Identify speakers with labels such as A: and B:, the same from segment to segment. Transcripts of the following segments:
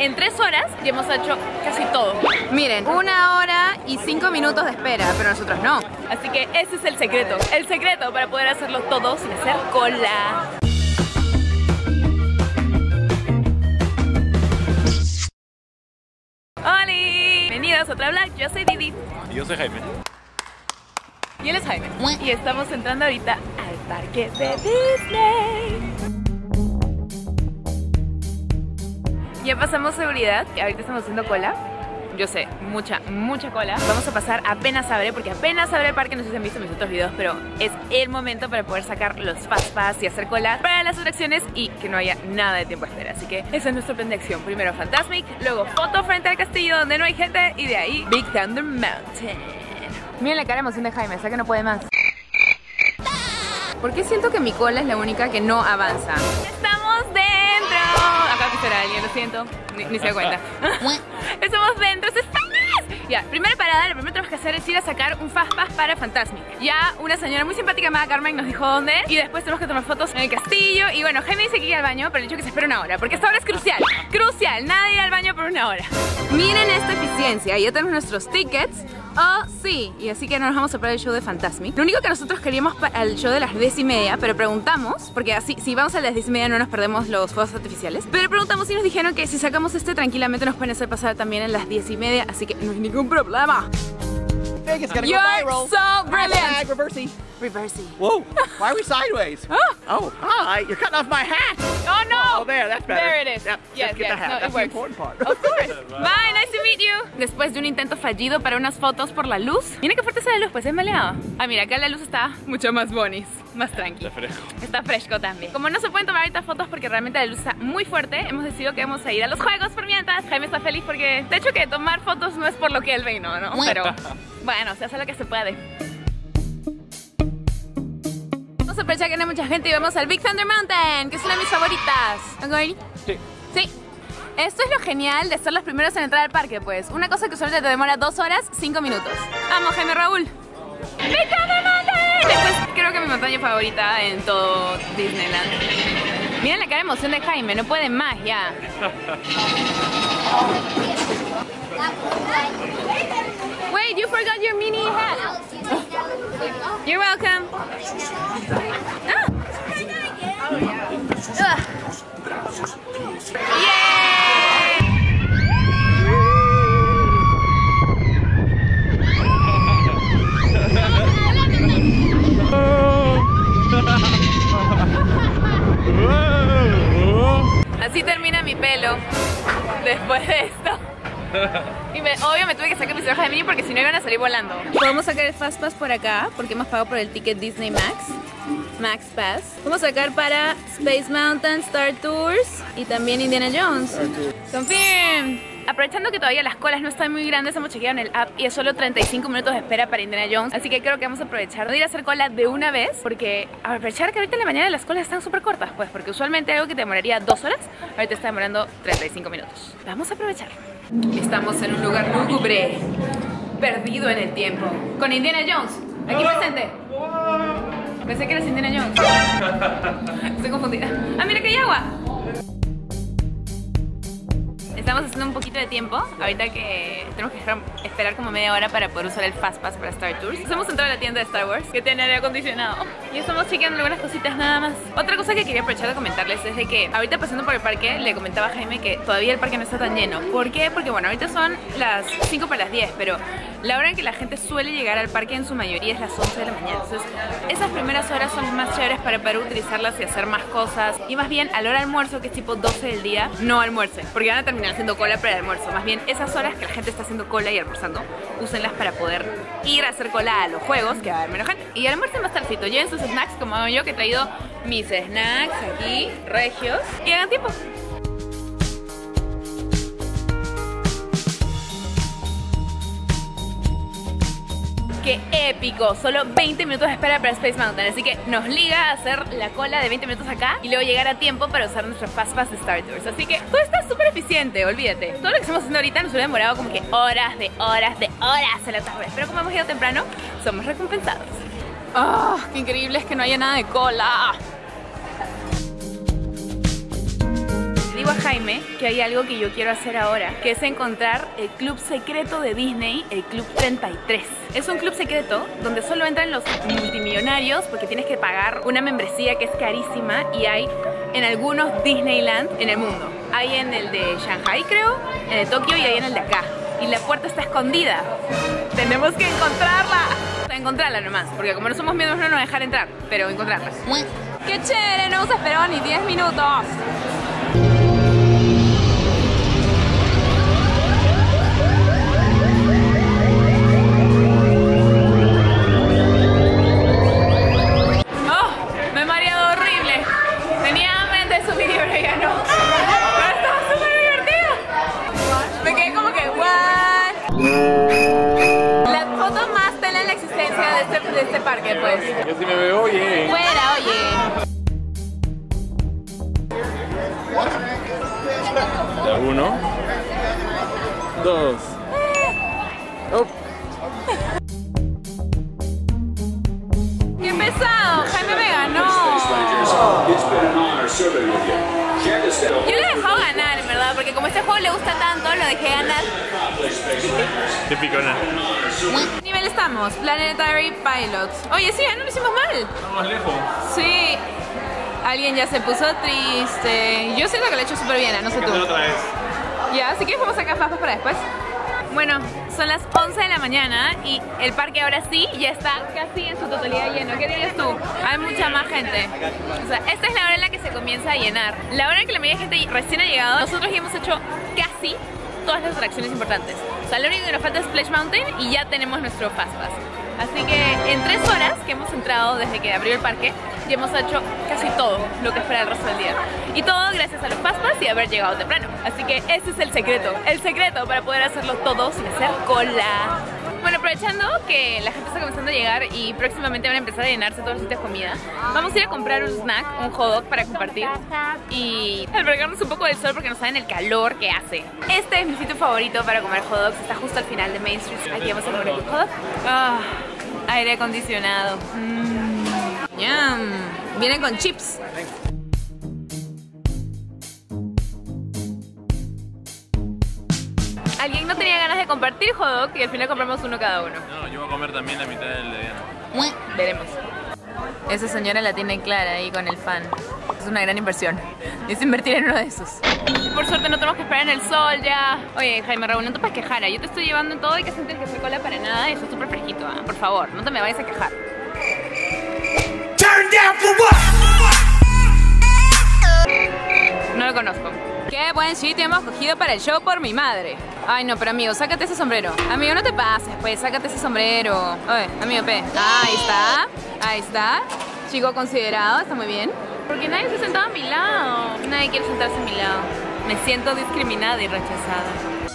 A: en 3 horas ya hemos hecho casi todo.
B: Miren, 1 hora y 5 minutos de espera, pero nosotros no.
A: Así que ese es el secreto para poder hacerlo todo sin hacer cola. ¡Hola! Bienvenidos a otro vlog, yo soy Didi.
C: Y yo soy Jaime.
A: Y él es Jaime. Y estamos entrando ahorita al parque de Disney. Ya pasamos seguridad, y ahorita estamos haciendo cola. Yo sé, mucha cola. Vamos a pasar apenas abre, porque apenas abre el parque. No sé si han visto mis otros videos, pero es el momento para poder sacar los Fast Pass y hacer cola para las atracciones y que no haya nada de tiempo de espera. Así que ese es nuestro plan de acción. Primero Fantasmic, luego foto frente al castillo donde no hay gente y de ahí Big Thunder Mountain.
B: Miren la cara de emoción de Jaime, o sea que no puede más. ¿Por qué siento que mi cola es la única que no avanza?
A: ¡Estamos dentro! Acá pisará alguien, lo siento. Ni se da cuenta. ¡Estamos dentro! ¡Estamos! Ya, primera parada, lo primero que tenemos que hacer es ir a sacar un Fast Pass para Fantasmic. Ya una señora muy simpática llamada Carmen nos dijo dónde. Y después tenemos que tomar fotos en el castillo. Y bueno, Jaime dice que ir al baño, pero le he dicho que se espera 1 hora, porque esta hora es crucial. Crucial, nada de ir al baño por 1 hora.
B: Miren esta eficiencia, ya tenemos nuestros tickets. Oh, sí, y así que no nos vamos a perder el show de Fantasmic. Lo único que nosotros queríamos para el show de las 10:30, pero preguntamos, porque así, si vamos a las 10:30 no nos perdemos los fuegos artificiales. Pero preguntamos y nos dijeron que si sacamos este tranquilamente nos pueden hacer pasar también en las 10:30, así que no hay ningún problema.
D: It's gonna go
B: You're
D: viral.
B: so brilliant.
D: Hashtag reversing.
B: Reversing.
D: Whoa, why are we sideways? Oh, hi, you're cutting off my hat.
A: ¡Oh, no!
D: Oh, there, that's better.
A: There it is.
D: Yep,
A: Yes,
D: let's get
A: yes.
D: the hat.
A: No, it
D: That's the
A: works.
D: important part.
A: Of course. Bye, nice to meet you. Después de un intento fallido para unas fotos por la luz. Mira qué fuerte está la luz, pues es maleado. Ah, mira, acá la luz está mucho más bonis, más tranqui.
C: Está fresco.
A: Está fresco también. Como no se pueden tomar ahorita fotos porque realmente la luz está muy fuerte, hemos decidido que vamos a ir a los juegos por mientras. Jaime está feliz porque, de hecho, que tomar fotos no es por lo que él vino, ¿no? Pero bueno, se hace lo que se puede.
B: Vamos a aprovechar que no hay mucha gente y vamos al Big Thunder Mountain, que es una de mis favoritas. ¿Van a ir?
C: Sí.
B: Sí. Esto es lo genial de ser los primeros en entrar al parque, pues. Una cosa que usualmente te demora 2 horas, 5 minutos. Vamos, Jaime Raúl. Big Thunder Mountain.
A: Después, creo que mi montaña favorita en todo Disneyland. Miren la cara de emoción de Jaime, no puede más ya. Wait, you forgot your mini hat. You're welcome. Ah. Yay! Así termina mi pelo después de esto. Y obvio me tuve que sacar mis orejas de mini porque si no iban a salir volando.
B: Podemos sacar el Fast Pass por acá, porque hemos pagado por el ticket Disney Max Pass. Vamos a sacar para Space Mountain, Star Tours y también Indiana Jones.
A: Confirm. Aprovechando que todavía las colas no están muy grandes, hemos chequeado en el app y es solo 35 minutos de espera para Indiana Jones. Así que creo que vamos a aprovechar de ir a hacer cola de una vez, porque aprovechar que ahorita en la mañana las colas están súper cortas, pues porque usualmente algo que te demoraría 2 horas, ahorita está demorando 35 minutos. Vamos a aprovechar. Estamos en un lugar lúgubre, perdido en el tiempo, con Indiana Jones, aquí presente. Pensé que eras Indiana Jones. Estoy confundida. Ah, mira que hay agua. Estamos haciendo un poquito de tiempo, ahorita que tenemos que esperar como media hora para poder usar el Fast Pass para Star Tours. Hemos entrado a la tienda de Star Wars, que tiene aire acondicionado, y estamos chequeando algunas cositas nada más. Otra cosa que quería aprovechar de comentarles es de que ahorita pasando por el parque, le comentaba a Jaime que todavía el parque no está tan lleno. ¿Por qué? Porque bueno, ahorita son las 5 para las 10, pero la hora en que la gente suele llegar al parque en su mayoría es las 11 de la mañana. Entonces, esas primeras horas son las más chéveres para poder utilizarlas y hacer más cosas. Y más bien, a la hora de almuerzo, que es tipo 12 del día, no almuercen, porque van a terminar haciendo cola para el almuerzo. Más bien, esas horas que la gente está haciendo cola y almorzando, úsenlas para poder ir a hacer cola a los juegos, que va a haber menos gente. Y almuercen más tardecito, lleven sus snacks, como hago yo, que he traído mis snacks aquí, regios, y hagan tiempo. ¡Qué épico! Solo 20 minutos de espera para Space Mountain, así que nos liga a hacer la cola de 20 minutos acá y luego llegar a tiempo para usar nuestro Fast Pass de Star Tours. Así que todo está súper eficiente, olvídate. Todo lo que estamos haciendo ahorita nos hubiera demorado como que horas de horas de horas en la tarde. Pero como hemos ido temprano, somos recompensados.
B: ¡Ah! Oh, ¡qué increíble es que no haya nada de cola!
A: Y
B: digo a Jaime que hay algo que yo quiero hacer ahora, que es encontrar el club secreto de Disney, el Club 33. Es un club secreto donde solo entran los multimillonarios porque tienes que pagar una membresía que es carísima y hay en algunos Disneyland en el mundo. Hay en el de Shanghai, creo, en el de Tokio y hay en el de acá. Y la puerta está escondida. Tenemos que encontrarla. Encontrarla nomás, porque como no somos miembros no nos van a dejar entrar, pero encontrarla. ¡Qué chévere! No hemos esperado ni 10 minutos. ¡Oh! Me he mareado horrible. Tenía hambre antes de subir, pero ya no. Pero estaba súper divertido. Me quedé como que, ¿what? La foto más tela en la existencia de este parque, pues.
C: Yo sí me veo bien.
B: Fuera, oye.
C: Ya, 1, 2. Oh.
B: ¡Qué pesado! Jaime me ganó. Yo le he dejado ganar, en verdad, porque como este juego le gusta tanto, lo dejé ganar.
C: Qué picona.
B: ¿Qué nivel estamos? Planetary Pilots. Oye, sí, no lo hicimos mal.
C: Estamos lejos.
B: Sí. Alguien ya se puso triste. Yo siento que lo he hecho súper bien, no sé tú.
C: Otra vez.
B: Ya, así que vamos a sacar papas para después. Bueno, son las 11 de la mañana y el parque ahora sí ya está casi en su totalidad lleno. ¿Qué dirías tú? Hay mucha más gente. O sea, esta es la hora en la que se comienza a llenar. La hora en que la mayoría de gente recién ha llegado, nosotros ya hemos hecho casi todas las atracciones importantes. O sea, lo único que nos falta es Splash Mountain y ya tenemos nuestro Fast Pass. Así que en 3 horas que hemos entrado desde que abrió el parque, ya hemos hecho casi todo lo que espera el resto del día. Y todo gracias a los Fast Pass y haber llegado temprano. Así que ese es el secreto para poder hacerlo todo sin hacer cola. Bueno, aprovechando que la gente está comenzando a llegar y próximamente van a empezar a llenarse todos los sitios de comida, vamos a ir a comprar un snack, un hot dog para compartir y albergarnos un poco del sol porque no saben el calor que hace. Este es mi sitio favorito para comer hot dogs, está justo al final de Main Street. Aquí vamos a comer un hot dog. Ah, aire acondicionado. Yum. Vienen con chips. Alguien no tenía ganas de compartir hot dog y al final compramos uno cada uno.
C: No, yo voy a comer también la mitad del de Diana.
B: Veremos. Esa señora la tiene clara ahí con el fan. Es una gran inversión. Es invertir en uno de esos. Y por suerte no tenemos que esperar en el sol ya. Oye, Jaime Raúl, no te puedes quejar. Yo te estoy llevando en todo y que sientes que hacer cola para nada. Eso es súper fresquito. Por favor, no te me vayas a quejar.
D: Turn down for what?
B: No lo conozco. Qué buen sitio hemos cogido para el show por mi madre. Ay, no, pero amigo, sácate ese sombrero. Amigo, no te pases, pues, sácate ese sombrero. Oye, amigo, pe. Ahí está. Ahí está. Chico considerado, está muy bien. Porque nadie se ha sentado a mi lado. Nadie quiere sentarse a mi lado. Me siento discriminada y rechazada.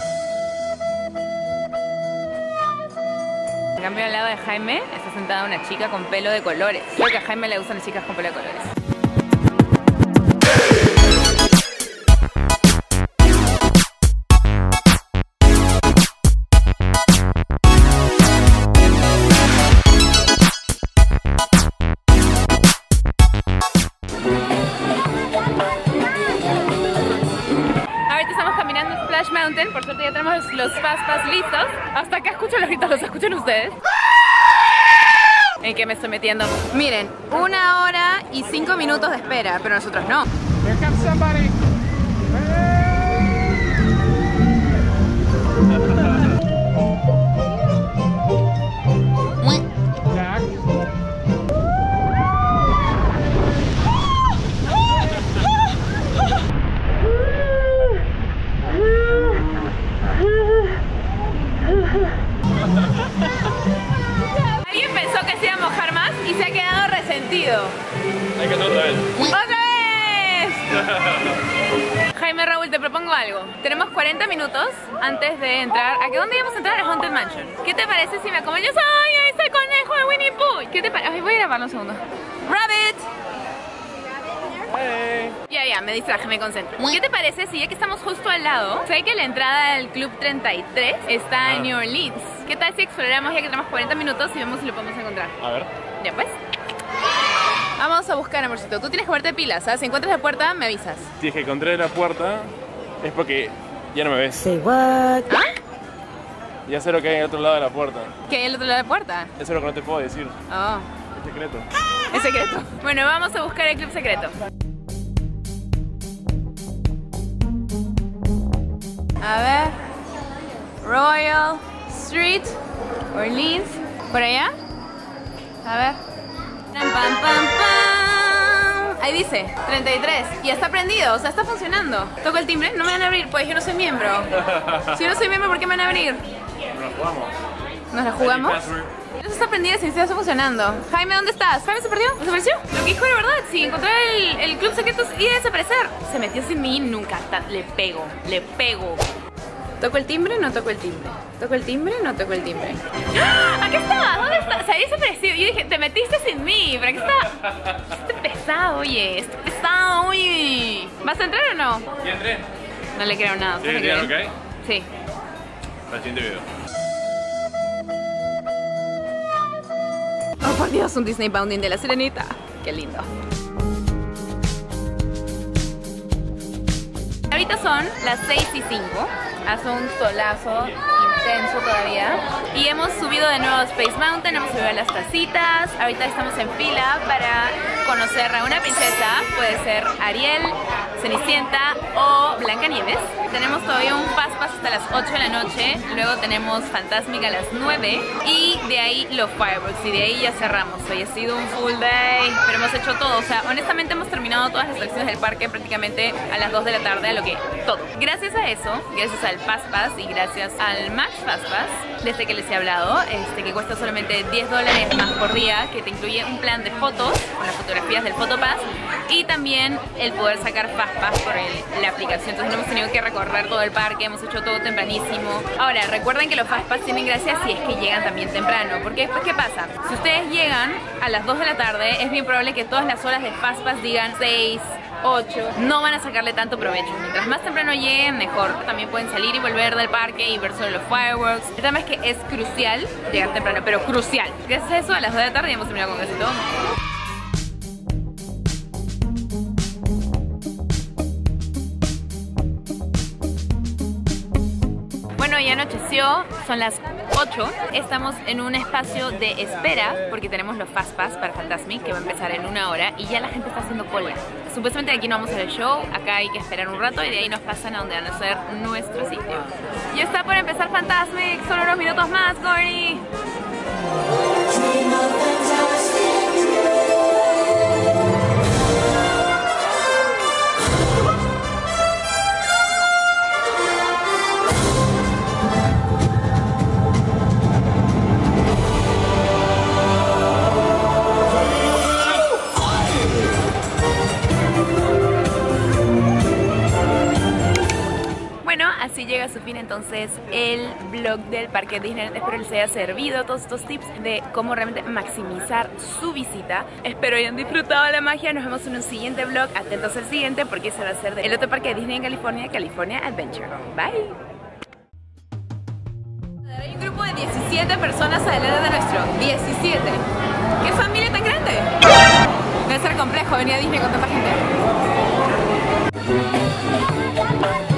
B: En cambio, al lado de Jaime está sentada una chica con pelo de colores. Creo que a Jaime le gustan las chicas con pelo de colores. Mountain, por suerte ya tenemos los Fast Pass listos. Hasta acá escucho los gritos, ¿los escuchan ustedes? ¿En qué me estoy metiendo? Miren, 1 hora y 5 minutos de espera, pero nosotros no.
C: Here comes somebody. Jack.
B: Alguien pensó que se iba a mojar más y se ha quedado resentido.
C: Hay que hacer otra vez.
B: ¡Otra vez! Jaime Raúl, te propongo algo. Tenemos 40 minutos antes de entrar. ¿A qué dónde íbamos a entrar? A Haunted Mansion. ¿Qué te parece si me acompañas? ¡Ay, ahí está el conejo de Winnie Pooh! ¿Qué te parece? Voy a grabarlo un segundo. ¡Rabbit!
C: Hey.
B: Ya, me distraje, me concentro. ¿Qué te parece si ya que estamos justo al lado, sé que la entrada al Club 33 está en New Orleans? ¿Qué tal si exploramos ya que tenemos 40 minutos y vemos si lo podemos encontrar?
C: A ver.
B: Ya pues. Vamos a buscar, amorcito. Tú tienes que ponerte pilas, ¿sabes? Si encuentras la puerta, me avisas.
C: Si es que encontré la puerta, es porque ya no me ves.
B: ¿Ah?
C: Ya sé lo que hay al otro lado de la puerta.
B: ¿Qué hay al otro lado de la puerta?
C: Eso es lo que no te puedo decir.
B: Oh,
C: Es secreto.
B: es secreto. Bueno, vamos a buscar el club secreto. A ver. Royal Street, Orleans. ¿Por allá? A ver. Pam, pam, pam, pam. Ahí dice 33. Y está prendido, o sea, está funcionando. Toco el timbre, no me van a abrir, pues yo no soy miembro. Si yo no soy miembro, ¿por qué me van a abrir?
C: Nos jugamos.
B: ¿Nos la jugamos?
C: Password.
B: Eso está prendido sin está funcionando. Jaime, ¿dónde estás? ¿Jaime se perdió? ¿Desapareció? Lo que dijo era verdad. Si encontrar el club secreto iba a desaparecer. Se metió sin mí, nunca. Le pego, le pego. ¿Toco el timbre? No toco el timbre. ¿Toco el timbre? No toco el timbre. ¡Ah! ¡Aquí está! ¿Dónde está? Se había desaparecido. Yo dije, te metiste sin mí. ¿Pero aquí está? Este pesado, oye. Este pesado, oye. ¿Vas a entrar o no?
C: ¿Ya entré?
B: No le creo nada.
C: ¿Tienes que tirar lo que hay?
B: Sí.
C: Para el siguiente video.
B: Oh, por Dios, un Disney Bounding de la Sirenita. Qué lindo. Ahorita son las 6:05. Hace un solazo intenso todavía. Y hemos subido de nuevo a Space Mountain, hemos subido a las tacitas. Ahorita estamos en fila para conocer a una princesa. Puede ser Ariel, Cenicienta o Blancanieves. Tenemos todavía un Fast Pass hasta las 8 de la noche. Luego tenemos Fantasmic a las 9. Y de ahí los Fireworks. Y de ahí ya cerramos. Hoy ha sido un full day, pero hemos hecho todo. O sea, honestamente hemos terminado todas las atracciones del parque prácticamente a las 2 de la tarde, a lo que todo. Gracias a eso, gracias al Fast Pass y gracias al Max Fast Pass, desde que les he hablado, que cuesta solamente $10 más por día, que te incluye un plan de fotos con las fotografías del Photopass y también el poder sacar Fast Pass por la aplicación. Entonces no hemos tenido que recorrer todo el parque, hemos hecho todo tempranísimo. Ahora, recuerden que los Fast Pass tienen gracia si es que llegan también temprano, porque después, ¿qué pasa? Si ustedes llegan a las 2 de la tarde, es bien probable que todas las horas del Fast Pass digan 6, 8, no van a sacarle tanto provecho. Mientras más temprano lleguen, mejor. También pueden salir y volver del parque y ver sobre los fireworks. El tema es que es crucial llegar temprano, pero crucial. Gracias a eso, a las 2 de la tarde ya hemos terminado con casi todo. Bueno, ya anocheció, son las 8. Estamos en un espacio de espera porque tenemos los Fast Pass para Fantasmic que va a empezar en 1 hora y ya la gente está haciendo cola. Supuestamente aquí no vamos a ver el show, acá hay que esperar un rato y de ahí nos pasan a donde van a ser nuestro sitio. Ya está por empezar Fantasmic, solo unos minutos más, Gordy. Así llega a su fin entonces el vlog del parque Disneyland. Espero les haya servido todos estos tips de cómo realmente maximizar su visita. Espero hayan disfrutado de la magia. Nos vemos en un siguiente vlog. Atentos al siguiente porque se va a hacer del otro parque de Disney en California, California Adventure. Bye. Hay un grupo de 17 personas adelante de nuestro. 17. ¿Qué familia tan grande? Debe ser complejo venir a Disney con tanta gente.